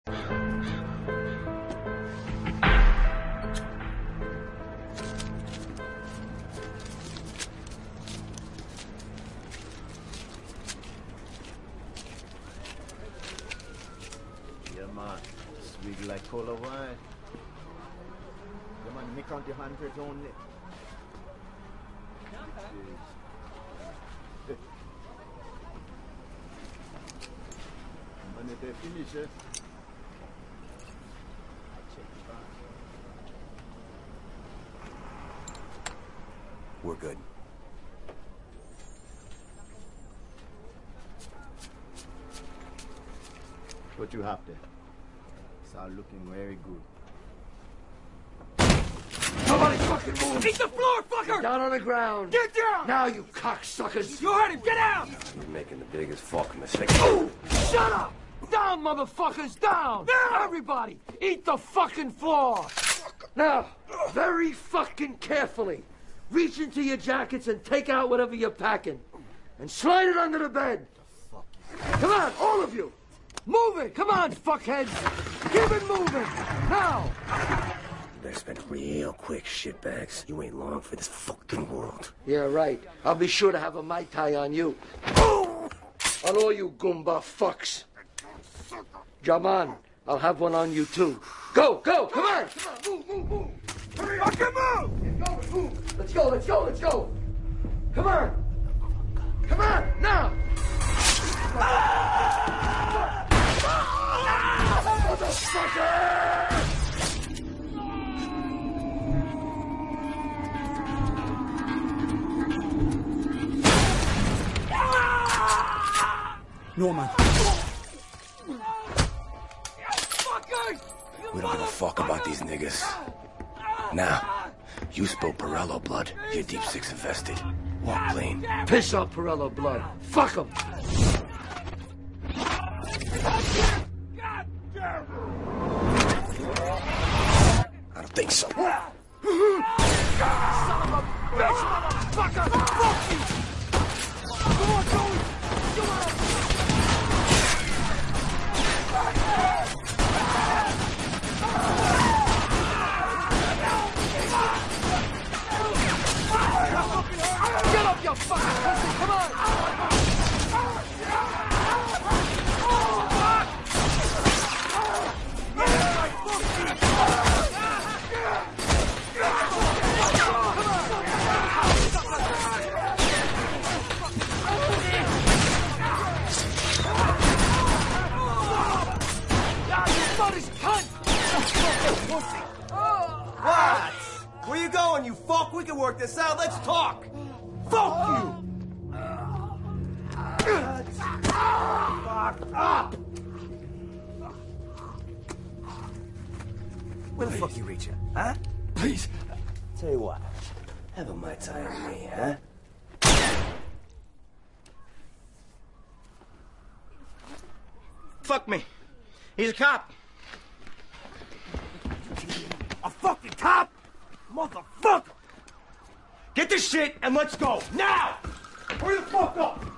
Sweet like cola wine. The man make out the hundreds only. When they finish it, I check it back. We're good. What you have there? It's all looking very good. Nobody fucking move! Eat the floor, fucker! Get down on the ground! Get down! Now, you cocksuckers! You heard him! Get out! You're making the biggest fucking mistake. Ooh, shut up! Down, motherfuckers, down! Down! Everybody, eat the fucking floor! Now, very fucking carefully, reach into your jackets and take out whatever you're packing. And slide it under the bed. Come on, all of you! Move it! Come on, fuckheads! Keep it moving! Now! You better spend real quick, shitbags. You ain't long for this fucking world. Yeah, right. I'll be sure to have a Mai Tai on you. On all you Goomba fucks. Jaman, I'll have one on you too. Go, go, come on! Come on, move! Hurry up! Fucking move! Move! Let's go! Come on! Come on, now! Motherfucker! No, man. We don't give a fuck about these niggas. Now, you spill Pirello blood. You're Deep Six infested. Walk clean. Piss on Pirello blood. Fuck him. I don't think so. Son of a bitch, motherfucker! Fuck you! Come on, Joey! Come on! Get up, you fucking pussy! Come on! What? Where you going, you fuck? We can work this out. Let's talk. Fuck you! Fuck up! Where the fuck you reaching, huh? Please. Tell you what. Have a Mai Tai on me, huh? Fuck me. He's a cop. A fucking cop? Motherfucker! Get this shit and let's go. Now! Hurry the fuck up!